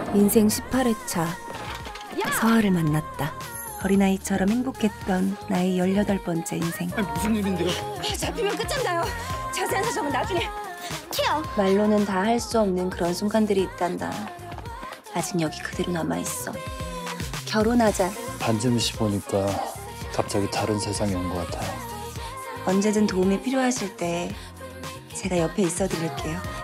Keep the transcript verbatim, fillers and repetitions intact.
인생 십팔 회차 서아를 만났다. 어린아이처럼 행복했던 나의 열여덟 번째 인생. 아니, 무슨 일인데요? 잡히면 끝장나요. 자세한 사정은 나중에. 튀어. 말로는 다 할 수 없는 그런 순간들이 있단다. 아직 여기 그대로 남아있어. 결혼하자. 반쯤시 보니까 갑자기 다른 세상에 온 것 같아요. 언제든 도움이 필요하실 때 제가 옆에 있어 드릴게요.